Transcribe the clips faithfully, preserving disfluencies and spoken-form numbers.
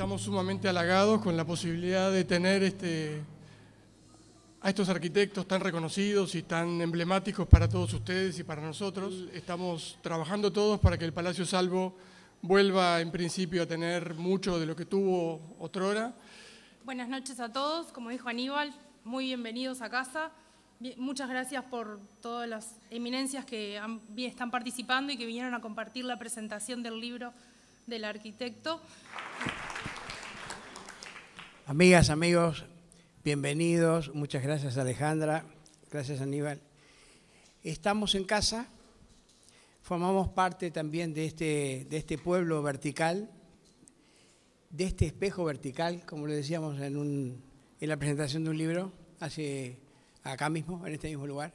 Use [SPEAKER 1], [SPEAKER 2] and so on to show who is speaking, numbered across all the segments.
[SPEAKER 1] estamos sumamente halagados con la posibilidad de tener este, a estos arquitectos tan reconocidos y tan emblemáticos para todos ustedes y para nosotros. Estamos trabajando todos para que el Palacio Salvo vuelva en principio a tener mucho de lo que tuvo otrora.
[SPEAKER 2] Buenas noches a todos, como dijo Aníbal, muy bienvenidos a casa. Muchas gracias por todas las eminencias que han, están participando y que vinieron a compartir la presentación del libro del arquitecto.
[SPEAKER 3] Amigas, amigos, bienvenidos. Muchas gracias, Alejandra. Gracias, Aníbal. Estamos en casa. Formamos parte también de este, de este pueblo vertical, de este espejo vertical, como lo decíamos en, un, en la presentación de un libro, hace acá mismo, en este mismo lugar,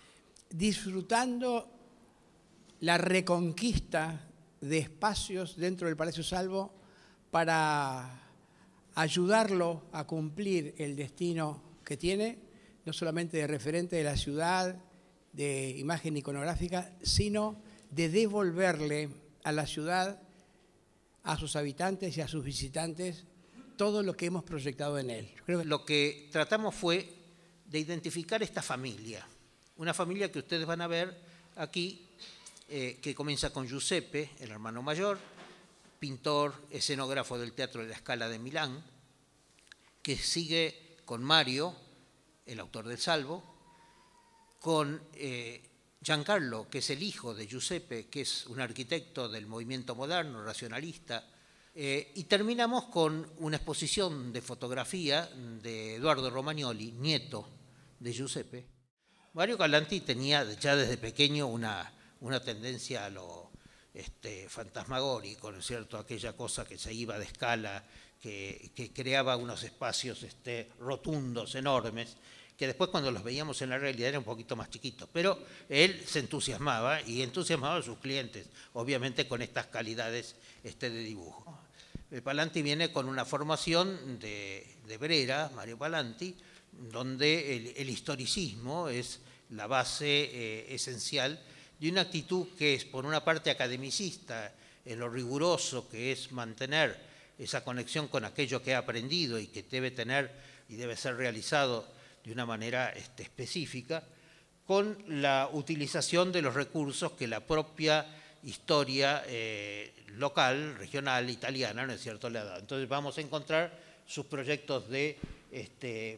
[SPEAKER 3] disfrutando la reconquista de espacios dentro del Palacio Salvo para ayudarlo a cumplir el destino que tiene, no solamente de referente de la ciudad, de imagen iconográfica, sino de devolverle a la ciudad, a sus habitantes y a sus visitantes, todo lo que hemos proyectado en él.
[SPEAKER 4] Creo que lo que tratamos fue de identificar esta familia, una familia que ustedes van a ver aquí, eh, que comienza con Giuseppe, el hermano mayor, pintor, escenógrafo del Teatro de la Scala de Milán, que sigue con Mario, el autor del Salvo, con eh, Giancarlo, que es el hijo de Giuseppe, que es un arquitecto del movimiento moderno, racionalista, eh, y terminamos con una exposición de fotografía de Eduardo Romagnoli, nieto de Giuseppe. Mario Palanti tenía ya desde pequeño una, una tendencia a lo este, fantasmagórico, ¿no es cierto? Aquella cosa que se iba de escala, que, que creaba unos espacios este, rotundos, enormes, que después cuando los veíamos en la realidad eran un poquito más chiquitos, pero él se entusiasmaba y entusiasmaba a sus clientes, obviamente con estas calidades este, de dibujo. Palanti viene con una formación de, de Brera, Mario Palanti, donde el, el historicismo es la base eh, esencial de una actitud que es, por una parte, academicista, en lo riguroso que es mantener esa conexión con aquello que ha aprendido y que debe tener y debe ser realizado de una manera este, específica, con la utilización de los recursos que la propia historia eh, local, regional, italiana, ¿no es cierto?, le ha dado. Entonces vamos a encontrar sus proyectos de este,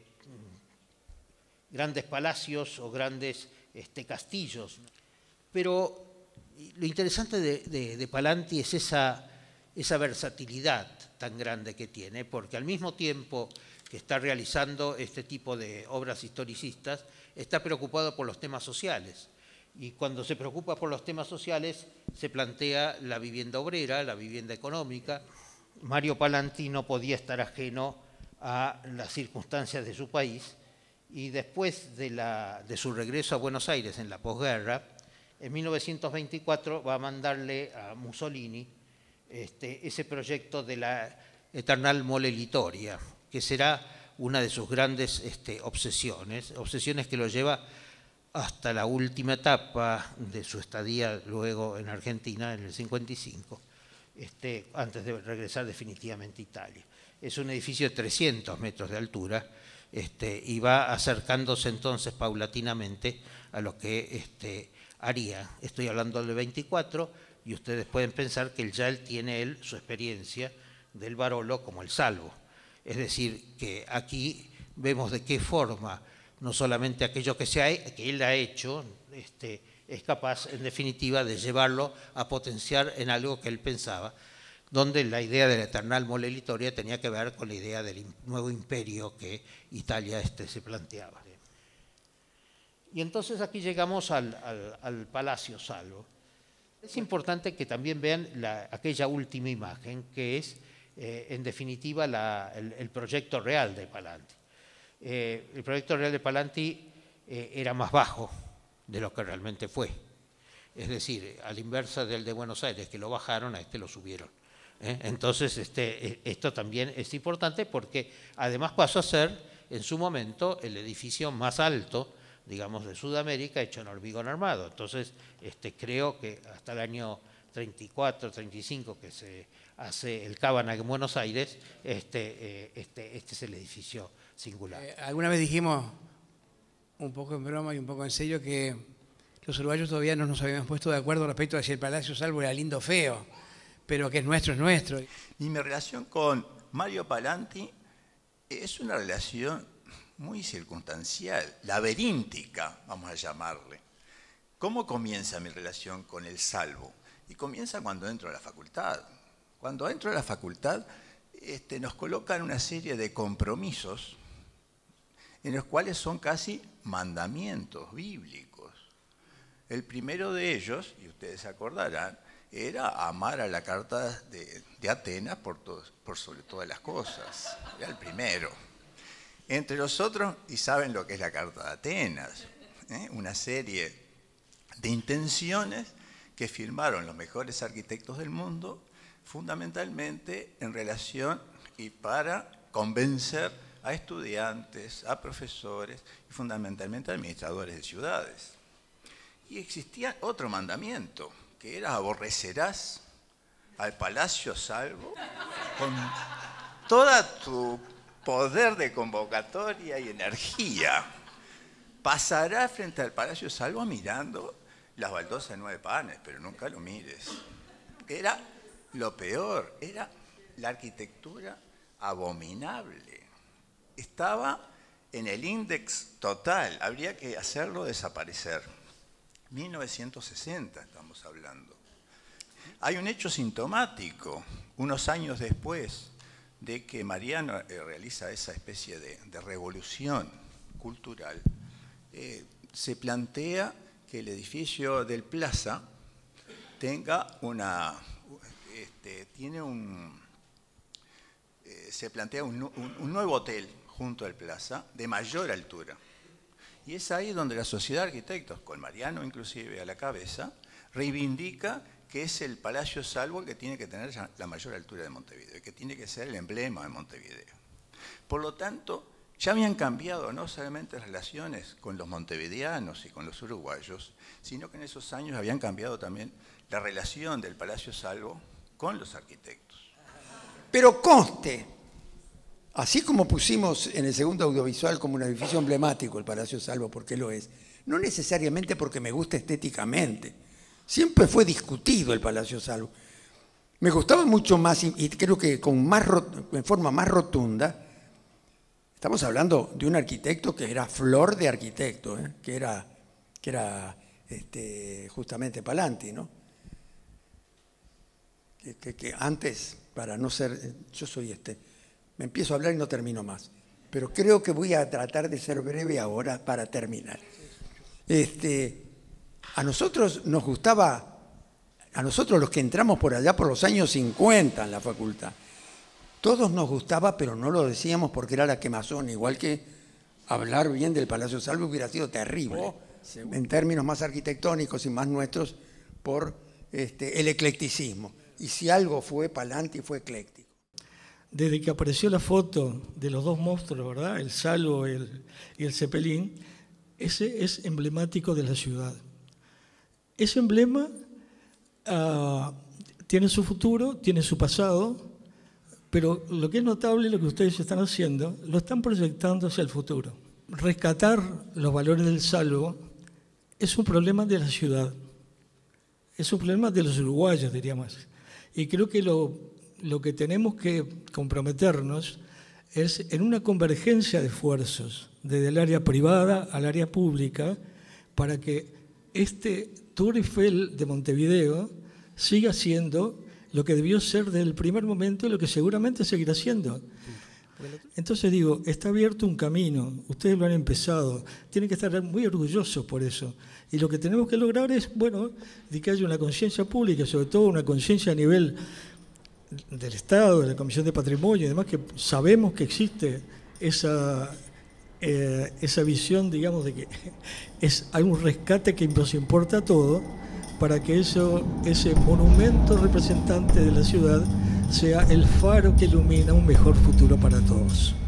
[SPEAKER 4] grandes palacios o grandes este, castillos. Pero lo interesante de, de, de Palanti es esa, esa versatilidad tan grande que tiene, porque al mismo tiempo que está realizando este tipo de obras historicistas, está preocupado por los temas sociales. Y cuando se preocupa por los temas sociales, se plantea la vivienda obrera, la vivienda económica. Mario Palanti no podía estar ajeno a las circunstancias de su país, y después de, la, de su regreso a Buenos Aires en la posguerra, en mil novecientos veinticuatro va a mandarle a Mussolini este, ese proyecto de la Eternal Mole Litoria, que será una de sus grandes este, obsesiones, obsesiones que lo lleva hasta la última etapa de su estadía luego en Argentina, en el cincuenta y cinco, este, antes de regresar definitivamente a Italia. Es un edificio de trescientos metros de altura, Este, y va acercándose entonces paulatinamente a lo que este, haría. Estoy hablando del veinticuatro y ustedes pueden pensar que ya él tiene él su experiencia del Barolo como el Salvo. Es decir, que aquí vemos de qué forma no solamente aquello que, se ha, que él ha hecho este, es capaz en definitiva de llevarlo a potenciar en algo que él pensaba, donde la idea de la Eternal Mole Litoria tenía que ver con la idea del nuevo imperio que Italia este, se planteaba. Y entonces aquí llegamos al, al, al Palacio Salvo. Es importante que también vean la, aquella última imagen, que es, eh, en definitiva, la, el, el proyecto real de Palanti. Eh, el proyecto real de Palanti eh, era más bajo de lo que realmente fue. Es decir, a la inversa del de Buenos Aires, que lo bajaron, a este lo subieron. ¿Eh? Entonces, este, esto también es importante porque además pasó a ser, en su momento, el edificio más alto, digamos, de Sudamérica, hecho en hormigón armado. Entonces, este, creo que hasta el año treinta y cuatro, treinta y cinco que se hace el Cábana en Buenos Aires, este, eh, este, este es el edificio singular.
[SPEAKER 3] Eh, alguna vez dijimos, un poco en broma y un poco en serio, que los uruguayos todavía no nos habíamos puesto de acuerdo respecto a si el Palacio Salvo era lindo o feo, pero que es nuestro, es nuestro.
[SPEAKER 5] Y mi relación con Mario Palanti es una relación muy circunstancial, laberíntica, vamos a llamarle. ¿Cómo comienza mi relación con el Salvo? Y comienza cuando entro a la facultad. Cuando entro a la facultad, este, nos colocan una serie de compromisos en los cuales son casi mandamientos bíblicos. El primero de ellos, y ustedes se acordarán, era amar a la Carta de, de Atenas por, todo, por sobre todas las cosas. Era el primero. Entre los otros, y saben lo que es la Carta de Atenas, ¿eh? Una serie de intenciones que firmaron los mejores arquitectos del mundo, fundamentalmente en relación y para convencer a estudiantes, a profesores y fundamentalmente a administradores de ciudades. Y existía otro mandamiento, que era aborrecerás al Palacio Salvo con toda tu poder de convocatoria y energía. Pasarás frente al Palacio Salvo mirando las baldosas de nueve panes, pero nunca lo mires. Era lo peor, era la arquitectura abominable. Estaba en el índice total, habría que hacerlo desaparecer. mil novecientos sesenta estamos hablando. Hay un hecho sintomático, unos años después de que Mariano eh, realiza esa especie de, de revolución cultural, eh, se plantea que el edificio del Plaza tenga una, este, tiene un, eh, se plantea un, un, un nuevo hotel junto al Plaza de mayor altura. Y es ahí donde la Sociedad de Arquitectos, con Mariano inclusive a la cabeza, reivindica que es el Palacio Salvo el que tiene que tener la mayor altura de Montevideo, que tiene que ser el emblema de Montevideo. Por lo tanto, ya habían cambiado no solamente las relaciones con los montevideanos y con los uruguayos, sino que en esos años habían cambiado también la relación del Palacio Salvo con los arquitectos.
[SPEAKER 6] Pero conste, así como pusimos en el segundo audiovisual como un edificio emblemático el Palacio Salvo, porque lo es, no necesariamente porque me gusta estéticamente. Siempre fue discutido el Palacio Salvo. Me gustaba mucho más, y creo que con más, en forma más rotunda. Estamos hablando de un arquitecto que era flor de arquitecto, ¿eh? que era, que era este, justamente Palanti, ¿no? Que, que, que antes, para no ser, yo soy este, me empiezo a hablar y no termino más, pero creo que voy a tratar de ser breve ahora para terminar. Este, a nosotros nos gustaba, a nosotros los que entramos por allá por los años cincuenta en la facultad, todos nos gustaba, pero no lo decíamos porque era la quemazón, igual que hablar bien del Palacio Salvo hubiera sido terrible, oh, en términos más arquitectónicos y más nuestros, por este, el eclecticismo. Y si algo fue Palanti, fue ecléctico.
[SPEAKER 7] Desde que apareció la foto de los dos monstruos, ¿verdad? El Salvo y el, y el Zeppelin, ese es emblemático de la ciudad. Ese emblema uh, tiene su futuro, tiene su pasado, pero lo que es notable, lo que ustedes están haciendo, lo están proyectando hacia el futuro. Rescatar los valores del Salvo es un problema de la ciudad, es un problema de los uruguayos, diríamos. Y creo que lo, lo que tenemos que comprometernos es en una convergencia de esfuerzos, desde el área privada al área pública, para que este Tour Eiffel de Montevideo siga siendo lo que debió ser desde el primer momento y lo que seguramente seguirá siendo. Entonces digo, está abierto un camino, ustedes lo han empezado, tienen que estar muy orgullosos por eso. Y lo que tenemos que lograr es, bueno, de que haya una conciencia pública, sobre todo una conciencia a nivel del Estado, de la Comisión de Patrimonio y demás, que sabemos que existe esa, eh, esa visión, digamos, de que es, hay un rescate que nos importa a todo, para que eso, ese monumento representante de la ciudad sea el faro que ilumina un mejor futuro para todos.